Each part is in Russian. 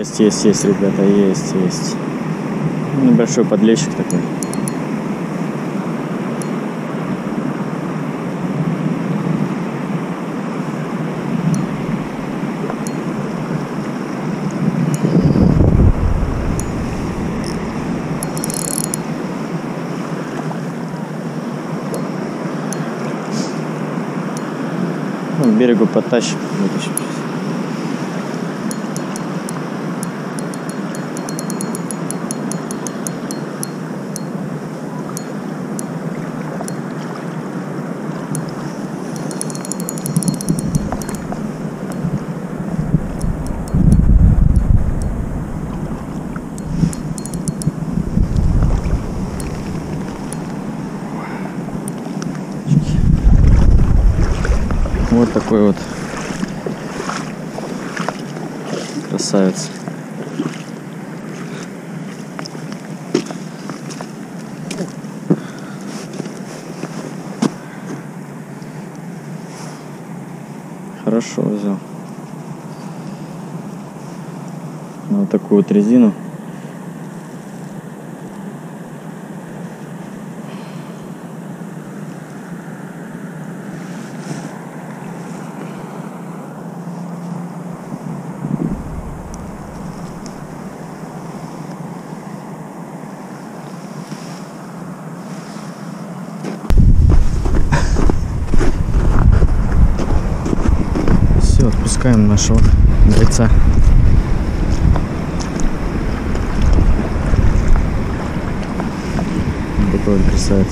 Есть, ребята, есть. Небольшой подлещик такой. К берегу подтащим, вытащим. Вот такой вот красавец. Хорошо взял. Вот такую вот резину. Отпускаем нашего бойца. Вот такой вот красавец.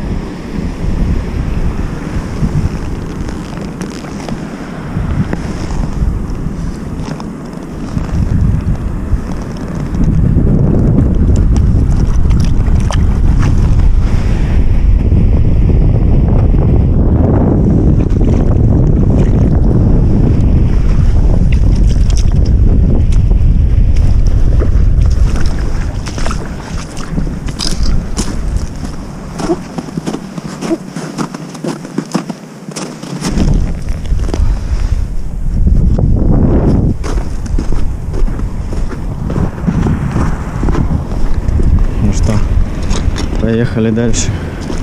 Поехали дальше.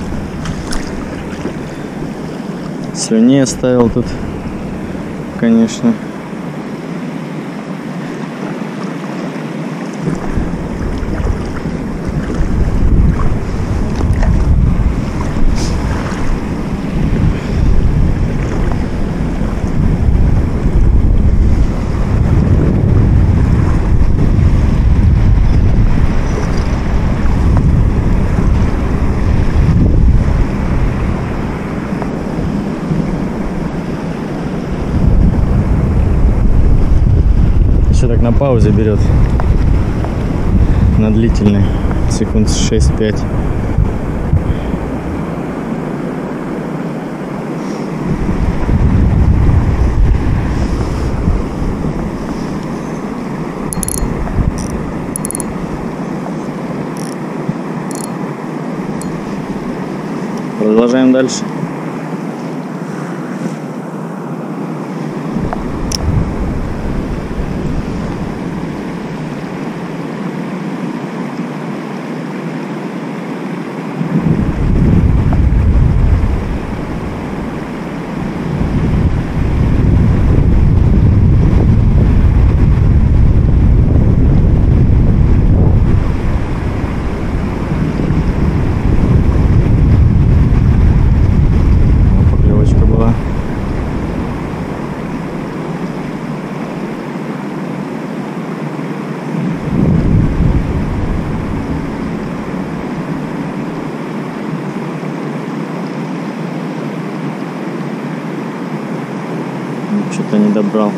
Слюней оставил тут, конечно. Еще так на паузе берет, на длительный, секунд 6-5. Продолжаем дальше. Что-то не добрал.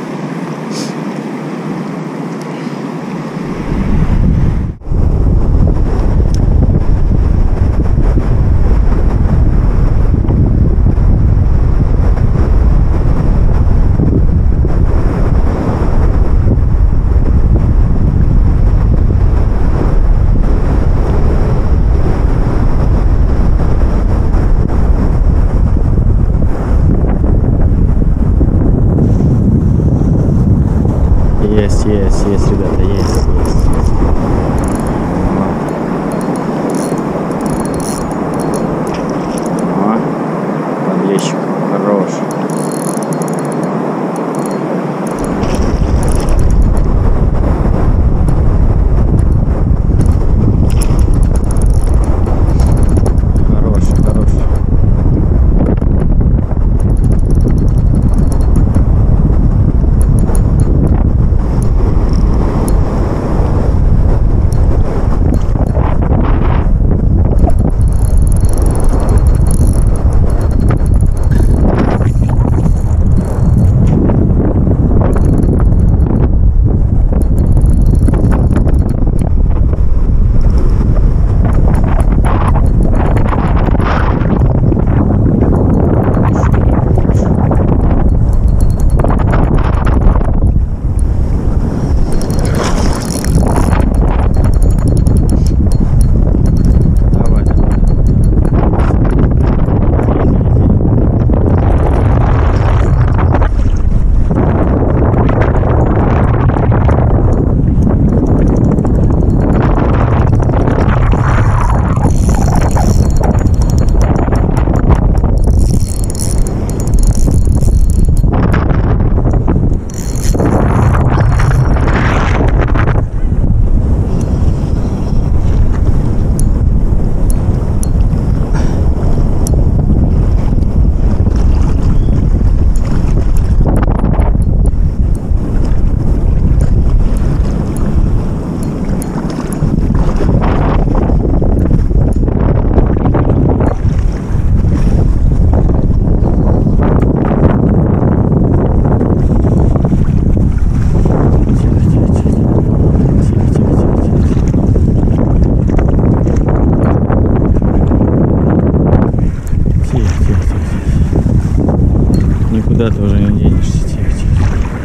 никуда ты уже не денешься. Тихо, тихо.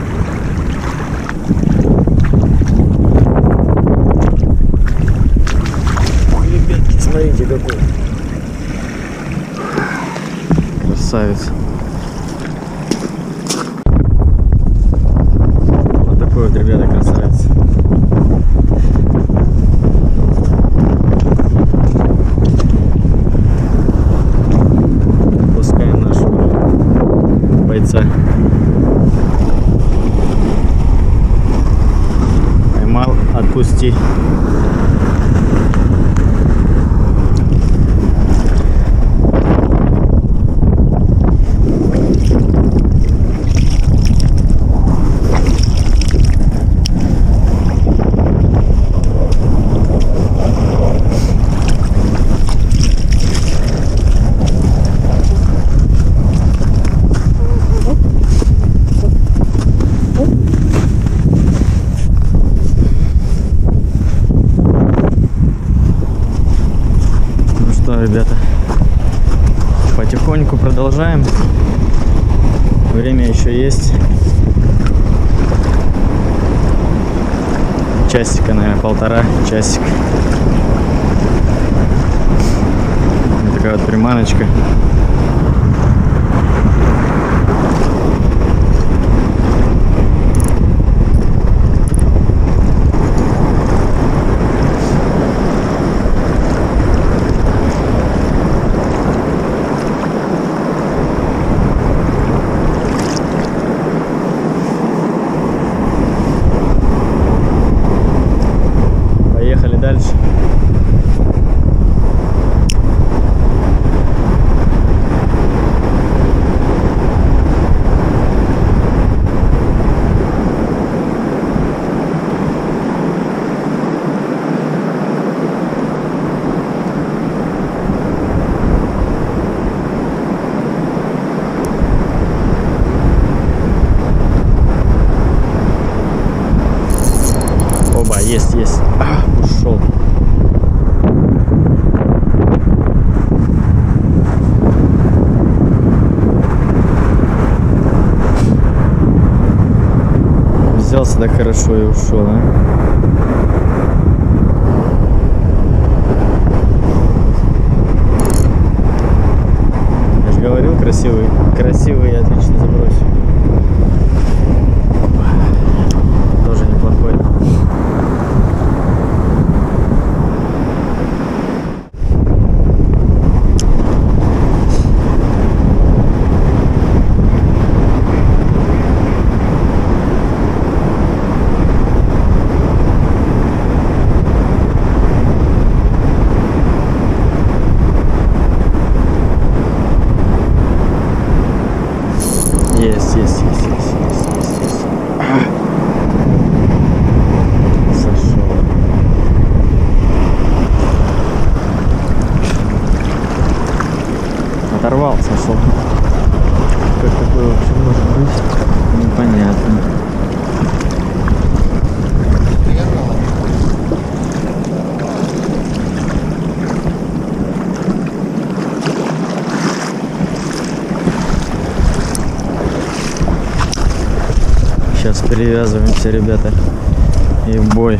Ой, ребятки, смотрите какой. Красавец. Вот такой вот, ребята, красавец. Пускаем нашего бойца. Поймал, отпусти. Ребята, потихоньку продолжаем. Время еще есть. Часика, наверное, полтора часик. Вот такая вот приманочка. Дальше. Оба, есть. Ушел. Взялся так хорошо и ушел, а? Я же говорил, красивый и отлично забросил. Тоже неплохой. Есть. Сошел. Оторвал, сошел. Как такое вообще может быть? Непонятно. Сейчас перевязываемся, ребята, и в бой.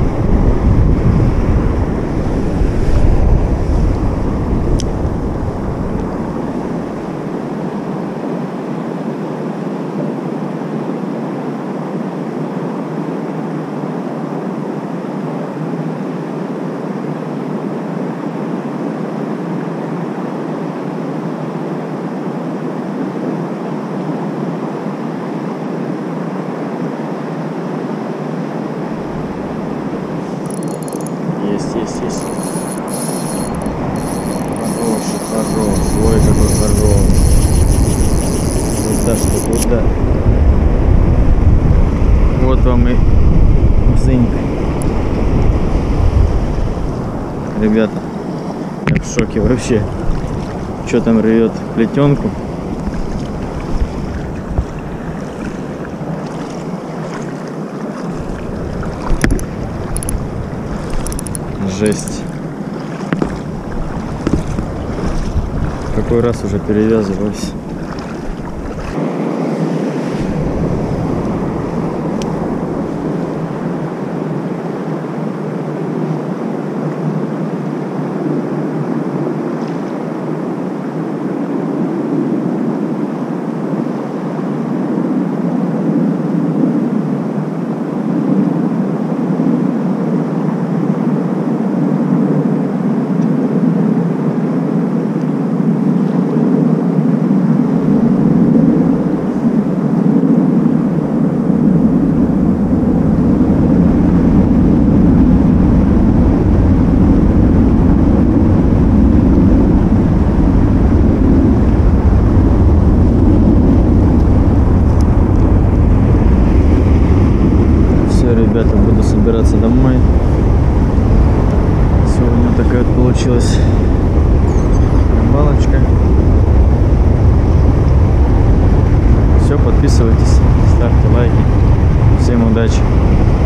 Есть. Хорош. Ой, какой хорош. Куда? Вот вам и зыньк. Ребята, я в шоке вообще. Что там рвет плетенку? Жесть. Какой раз уже перевязываюсь. Подписывайтесь, ставьте лайки. Всем удачи!